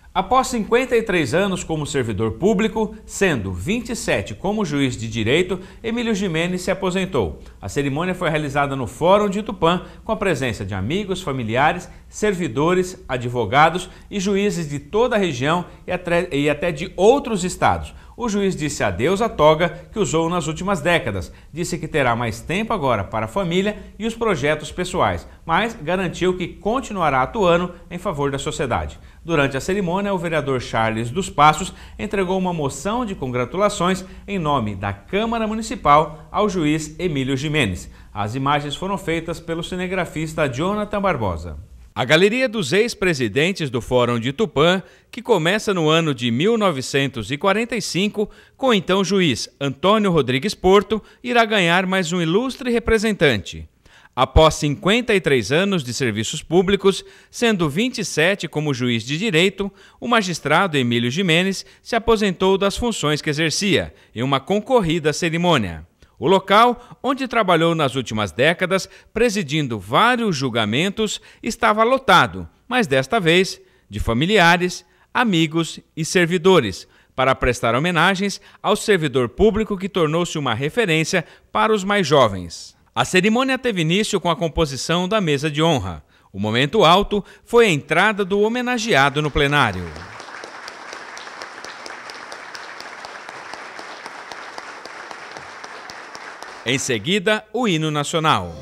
Após 53 anos como servidor público, sendo 27 como juiz de direito, Emílio Gimenez se aposentou. A cerimônia foi realizada no Fórum de Tupã, com a presença de amigos, familiares, servidores, advogados e juízes de toda a região e até de outros estados. O juiz disse adeus à toga que usou nas últimas décadas, disse que terá mais tempo agora para a família e os projetos pessoais, mas garantiu que continuará atuando em favor da sociedade. Durante a cerimônia, o vereador Charles dos Passos entregou uma moção de congratulações em nome da Câmara Municipal ao juiz Emílio Gimenez. As imagens foram feitas pelo cinegrafista Jonathan Barbosa. A galeria dos ex-presidentes do Fórum de Tupã, que começa no ano de 1945, com o então juiz Antônio Rodrigues Porto, irá ganhar mais um ilustre representante. Após 53 anos de serviços públicos, sendo 27 como juiz de direito, o magistrado Emílio Gimenez se aposentou das funções que exercia, em uma concorrida cerimônia. O local, onde trabalhou nas últimas décadas, presidindo vários julgamentos, estava lotado, mas desta vez de familiares, amigos e servidores, para prestar homenagens ao servidor público que tornou-se uma referência para os mais jovens. A cerimônia teve início com a composição da mesa de honra. O momento alto foi a entrada do homenageado no plenário. Em seguida, o hino nacional.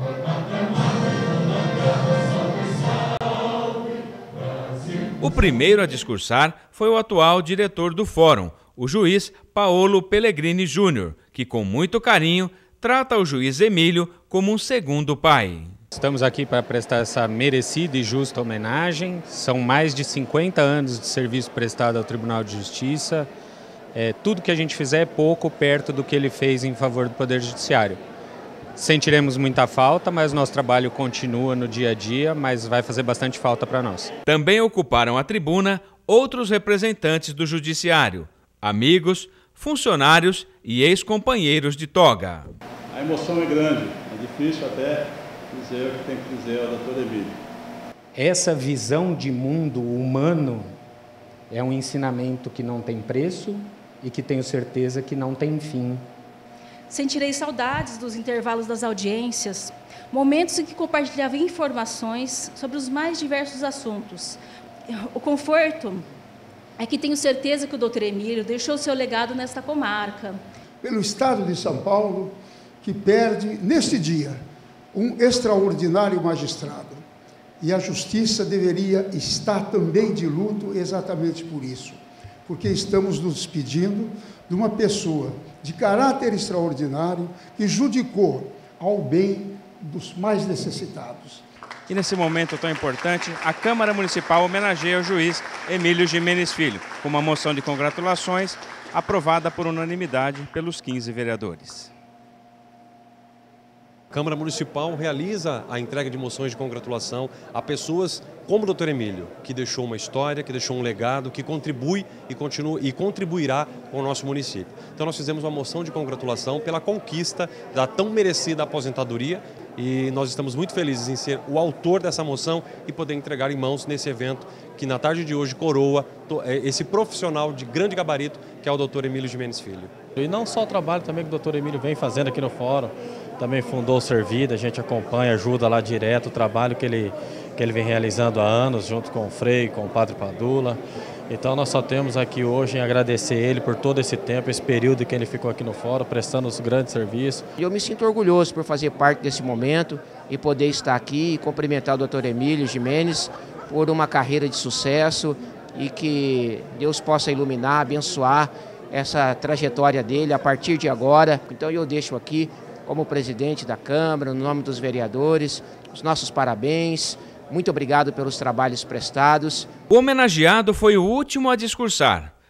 O primeiro a discursar foi o atual diretor do Fórum, o juiz Paolo Pellegrini Júnior, que com muito carinho trata o juiz Emílio como um segundo pai. Estamos aqui para prestar essa merecida e justa homenagem. São mais de 50 anos de serviço prestado ao Tribunal de Justiça. Tudo que a gente fizer é pouco perto do que ele fez em favor do Poder Judiciário. Sentiremos muita falta, mas nosso trabalho continua no dia a dia, mas vai fazer bastante falta para nós. Também ocuparam a tribuna outros representantes do Judiciário, amigos, funcionários e ex-companheiros de toga. A emoção é grande, é difícil até dizer o que tem que dizer ao doutor Emílio. Essa visão de mundo humano é um ensinamento que não tem preço e que tenho certeza que não tem fim. Sentirei saudades dos intervalos das audiências, momentos em que compartilhava informações sobre os mais diversos assuntos. O conforto é que tenho certeza que o doutor Emílio deixou seu legado nesta comarca. Pelo Estado de São Paulo, que perde, neste dia, um extraordinário magistrado. E a Justiça deveria estar também de luto exatamente por isso, porque estamos nos despedindo de uma pessoa de caráter extraordinário que judicou ao bem dos mais necessitados. E nesse momento tão importante, a Câmara Municipal homenageia o juiz Emílio Gimenez Filho, com uma moção de congratulações aprovada por unanimidade pelos 15 vereadores. A Câmara Municipal realiza a entrega de moções de congratulação a pessoas como o Dr. Emílio, que deixou uma história, que deixou um legado, que contribui e continua e contribuirá com o nosso município. Então nós fizemos uma moção de congratulação pela conquista da tão merecida aposentadoria e nós estamos muito felizes em ser o autor dessa moção e poder entregar em mãos nesse evento que na tarde de hoje coroa esse profissional de grande gabarito que é o Dr. Emílio Gimenez Filho. E não só o trabalho também que o Dr. Emílio vem fazendo aqui no Fórum, também fundou o Servida, a gente acompanha, ajuda lá direto o trabalho que ele vem realizando há anos, junto com o Frei, com o Padre Padula. Então nós só temos aqui hoje em agradecer ele por todo esse tempo, esse período que ele ficou aqui no Fórum, prestando os grandes serviços. Eu me sinto orgulhoso por fazer parte desse momento e poder estar aqui e cumprimentar o Dr. Emílio Gimenez por uma carreira de sucesso e que Deus possa iluminar, abençoar essa trajetória dele a partir de agora. Então eu deixo aqui, como presidente da Câmara, no nome dos vereadores, os nossos parabéns. Muito obrigado pelos trabalhos prestados. O homenageado foi o último a discursar.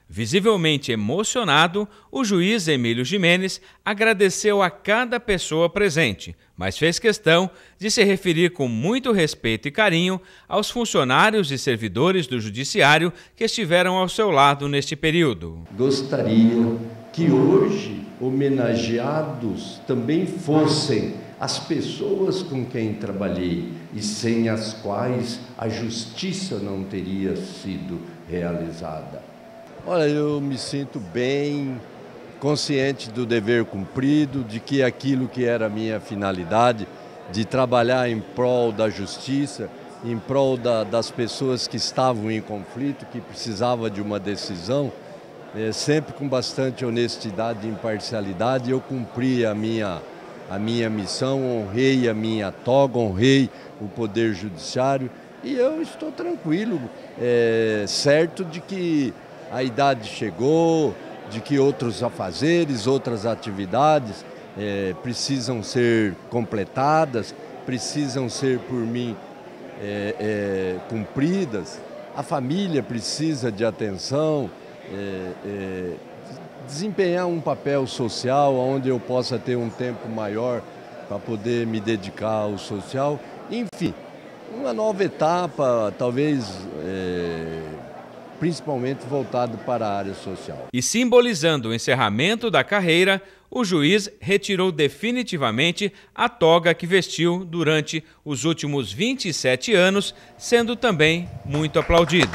Visivelmente emocionado, o juiz Emílio Gimenez agradeceu a cada pessoa presente, mas fez questão de se referir com muito respeito e carinho aos funcionários e servidores do Judiciário que estiveram ao seu lado neste período. Gostaria que hoje homenageados também fossem as pessoas com quem trabalhei e sem as quais a justiça não teria sido realizada. Olha, eu me sinto bem, consciente do dever cumprido, de que aquilo que era a minha finalidade, de trabalhar em prol da justiça, em prol das pessoas que estavam em conflito, que precisavam de uma decisão, sempre com bastante honestidade e imparcialidade, eu cumpri a minha missão, honrei a minha toga, honrei o Poder Judiciário e eu estou tranquilo, certo de que a idade chegou, de que outros afazeres, outras atividades precisam ser completadas, precisam ser por mim cumpridas. A família precisa de atenção, desempenhar um papel social onde eu possa ter um tempo maior para poder me dedicar ao social. Enfim, uma nova etapa, talvez principalmente voltado para a área social. E simbolizando o encerramento da carreira, o juiz retirou definitivamente a toga que vestiu durante os últimos 27 anos, sendo também muito aplaudido.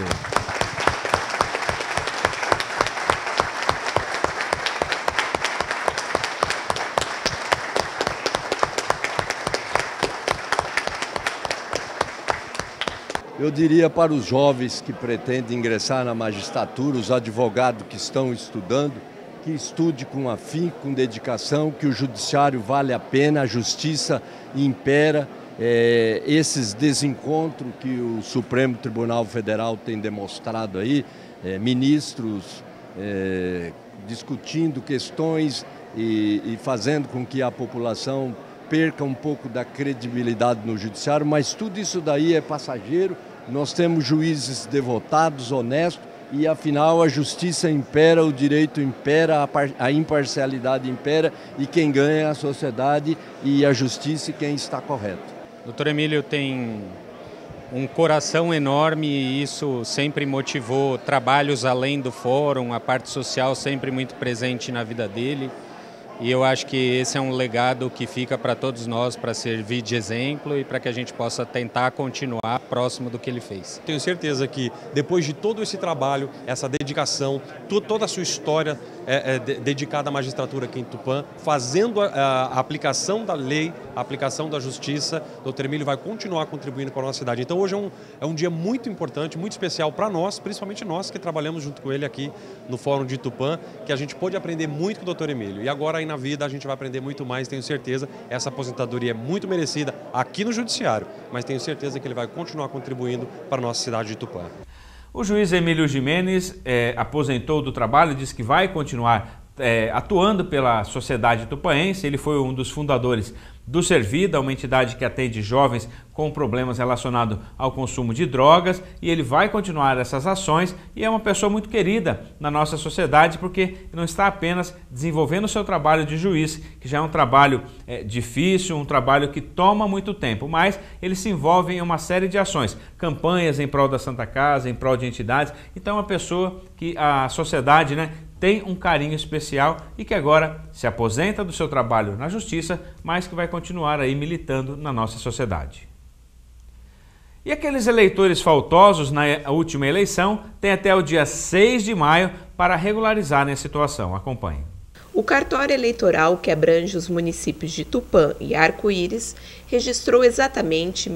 Eu diria para os jovens que pretendem ingressar na magistratura, os advogados que estão estudando, que estude com afinco, com dedicação, que o judiciário vale a pena, a justiça impera. Esses desencontros que o Supremo Tribunal Federal tem demonstrado aí, ministros discutindo questões e fazendo com que a população perca um pouco da credibilidade no judiciário, mas tudo isso daí é passageiro. Nós temos juízes devotados, honestos, e afinal a justiça impera, o direito impera, a imparcialidade impera, e quem ganha é a sociedade e a justiça e quem está correto. Doutor Emílio tem um coração enorme e isso sempre motivou trabalhos além do fórum, a parte social sempre muito presente na vida dele. E eu acho que esse é um legado que fica para todos nós, para servir de exemplo e para que a gente possa tentar continuar próximo do que ele fez. Tenho certeza que depois de todo esse trabalho, essa dedicação, toda a sua história dedicada à magistratura aqui em Tupã, fazendo a aplicação da lei, a aplicação da justiça, o Dr. Emílio vai continuar contribuindo com a nossa cidade. Então hoje é um dia muito importante, muito especial para nós, principalmente nós que trabalhamos junto com ele aqui no Fórum de Tupã, que a gente pôde aprender muito com o Dr. Emílio. E agora aí na vida a gente vai aprender muito mais, tenho certeza. Essa aposentadoria é muito merecida aqui no Judiciário, mas tenho certeza que ele vai continuar contribuindo para a nossa cidade de Tupã. O juiz Emílio Gimenez aposentou do trabalho e disse que vai continuar atuando pela sociedade tupaense. Ele foi um dos fundadores do Servida, uma entidade que atende jovens com problemas relacionados ao consumo de drogas, e ele vai continuar essas ações e é uma pessoa muito querida na nossa sociedade porque não está apenas desenvolvendo o seu trabalho de juiz, que já é um trabalho difícil, um trabalho que toma muito tempo, mas ele se envolve em uma série de ações, campanhas em prol da Santa Casa, em prol de entidades. Então é uma pessoa que a sociedade tem um carinho especial e que agora se aposenta do seu trabalho na justiça, mas que vai continuar aí militando na nossa sociedade. E aqueles eleitores faltosos na última eleição têm até o dia 6 de maio para regularizarem a situação. Acompanhe. O cartório eleitoral, que abrange os municípios de Tupã e Arco-Íris, registrou exatamente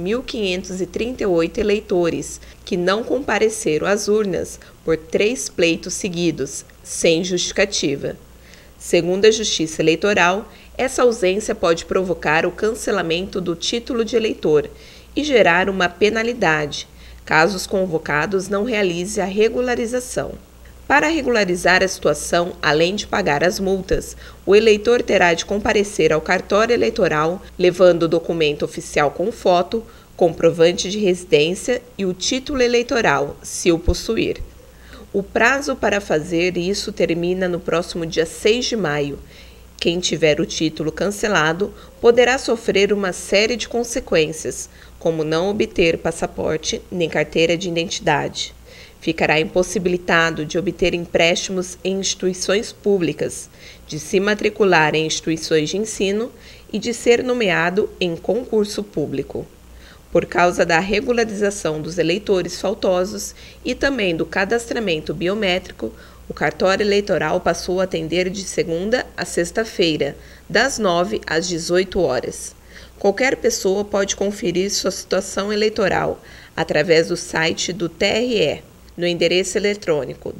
1.538 eleitores que não compareceram às urnas por 3 pleitos seguidos, sem justificativa. Segundo a Justiça Eleitoral, essa ausência pode provocar o cancelamento do título de eleitor e gerar uma penalidade, caso os convocados não realizem a regularização. Para regularizar a situação, além de pagar as multas, o eleitor terá de comparecer ao cartório eleitoral, levando o documento oficial com foto, comprovante de residência e o título eleitoral, se o possuir. O prazo para fazer isso termina no próximo dia 6 de maio. Quem tiver o título cancelado poderá sofrer uma série de consequências, como não obter passaporte nem carteira de identidade. Ficará impossibilitado de obter empréstimos em instituições públicas, de se matricular em instituições de ensino e de ser nomeado em concurso público. Por causa da regularização dos eleitores faltosos e também do cadastramento biométrico, o cartório eleitoral passou a atender de segunda a sexta-feira, das 9 às 18 horas. Qualquer pessoa pode conferir sua situação eleitoral através do site do TRE, no endereço eletrônico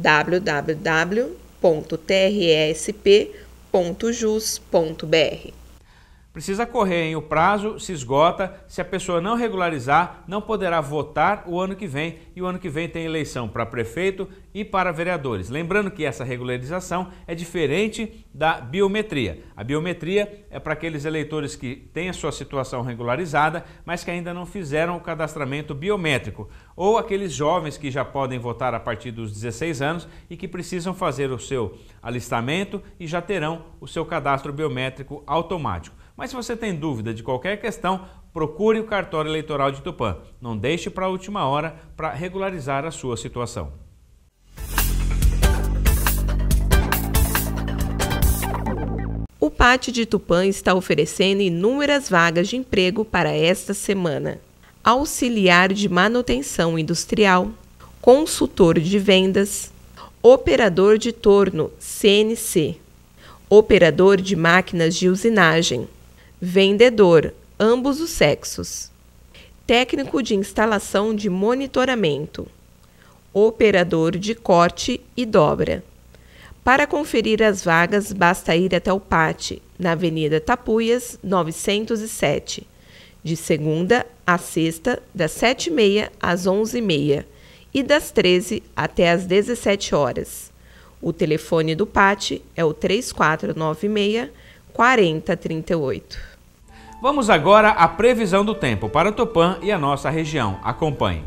www.tresp.jus.br. Precisa correr, hein? O prazo se esgota. Se a pessoa não regularizar, não poderá votar o ano que vem. E o ano que vem tem eleição para prefeito e para vereadores. Lembrando que essa regularização é diferente da biometria. A biometria é para aqueles eleitores que têm a sua situação regularizada, mas que ainda não fizeram o cadastramento biométrico. Ou aqueles jovens que já podem votar a partir dos 16 anos e que precisam fazer o seu alistamento e já terão o seu cadastro biométrico automático. Mas se você tem dúvida de qualquer questão, procure o cartório eleitoral de Tupã. Não deixe para a última hora para regularizar a sua situação. O PAT de Tupã está oferecendo inúmeras vagas de emprego para esta semana. Auxiliar de manutenção industrial, consultor de vendas, operador de torno CNC, operador de máquinas de usinagem, vendedor, ambos os sexos, técnico de instalação de monitoramento, operador de corte e dobra. Para conferir as vagas, basta ir até o PAT, na Avenida Tapuias, 907, de segunda a sexta, das 7h30 às 11h30 e das 13 até às 17 horas. O telefone do PAT é o 3496-4038. Vamos agora à previsão do tempo para Tupã e a nossa região. Acompanhe.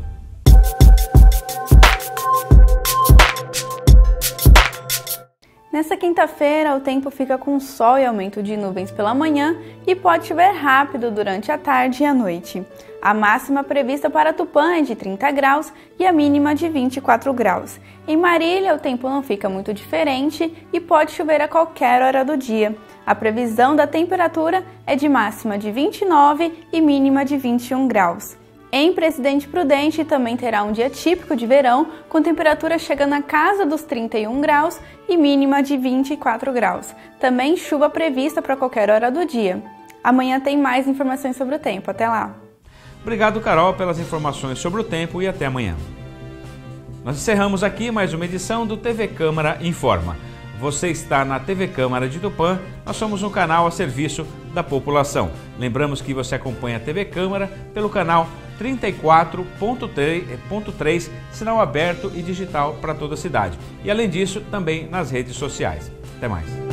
Nessa quinta-feira, o tempo fica com sol e aumento de nuvens pela manhã e pode chover rápido durante a tarde e a noite. A máxima prevista para Tupã é de 30 graus e a mínima de 24 graus. Em Marília, o tempo não fica muito diferente e pode chover a qualquer hora do dia. A previsão da temperatura é de máxima de 29 e mínima de 21 graus. Em Presidente Prudente também terá um dia típico de verão, com temperatura chegando na casa dos 31 graus e mínima de 24 graus. Também chuva prevista para qualquer hora do dia. Amanhã tem mais informações sobre o tempo. Até lá! Obrigado, Carol, pelas informações sobre o tempo e até amanhã. Nós encerramos aqui mais uma edição do TV Câmara Informa. Você está na TV Câmara de Tupã, nós somos um canal a serviço da população. Lembramos que você acompanha a TV Câmara pelo canal 34.3, sinal aberto e digital para toda a cidade. E além disso, também nas redes sociais. Até mais.